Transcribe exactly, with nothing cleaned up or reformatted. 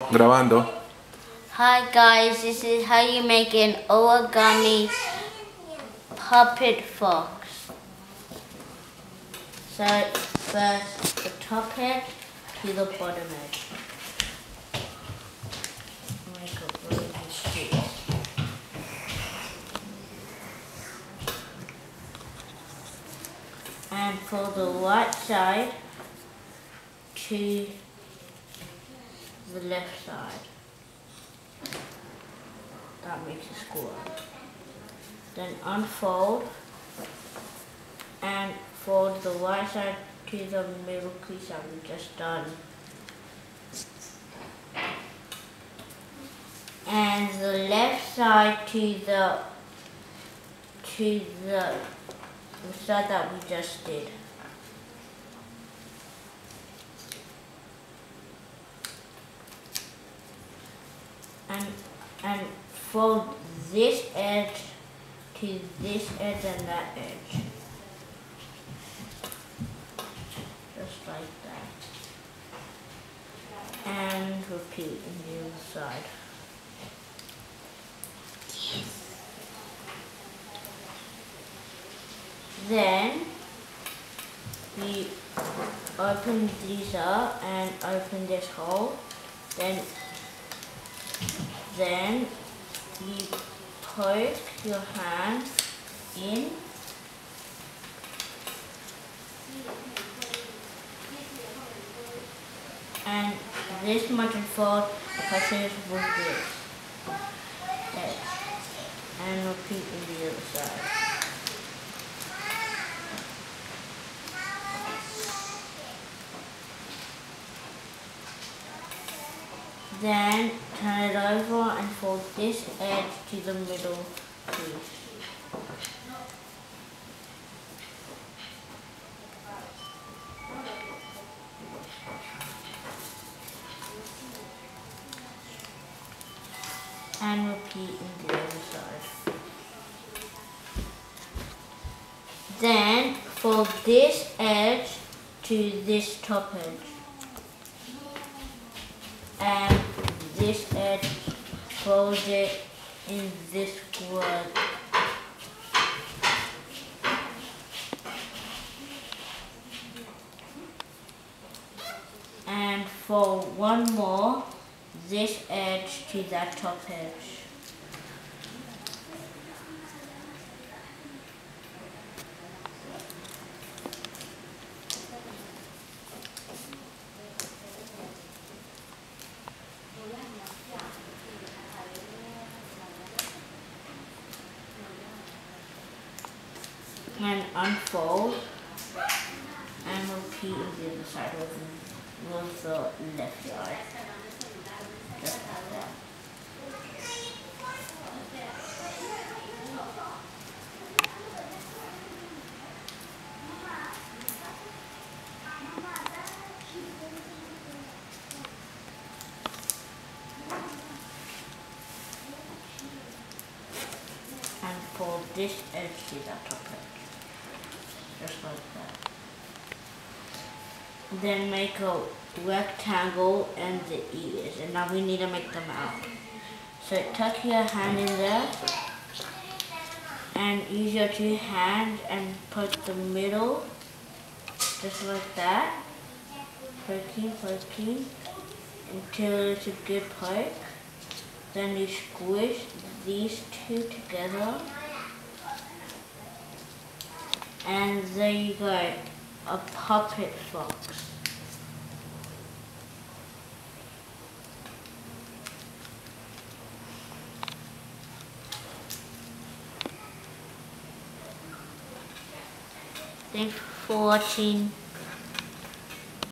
Grabando. Hi guys, this is how you make an origami puppet fox. So first the top edge to the bottom edge. Make a really sheet. And for the right side to the left side. That makes a square. Then unfold and fold the right side to the middle crease that we just done. And the left side to the to the side that we just did. And and fold this edge to this edge and that edge. Just like that. And repeat on the other side. Then we open these up and open this hole. Then Then you poke your hand in and this much unfold touches with this edge and repeat on the other side. Then turn it over and fold this edge to the middle piece. And repeat on the other side. Then fold this edge to this top edge. And this edge, fold it in this square. And fold one more, this edge to that top edge. And unfold and repeat on the other side with, with the left side. Just like that. And fold this edge to that top edge. Just like that. Then make a rectangle and the ears, and now we need to make them out. So tuck your hand in there and use your two hands and put the middle just like that. Poking, poking until it's a good poke. Then you squish these two together. And there you go, a puppet fox. Thanks for watching.